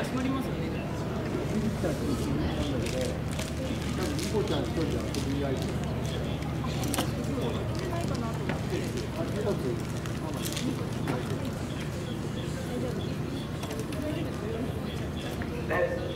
閉まりますよね。 ミリちゃんと一緒に行ったんだけど、多分ニコちゃん一人で遊び相手。 最後の後だって。 あ、荷物、ママに荷物大丈夫。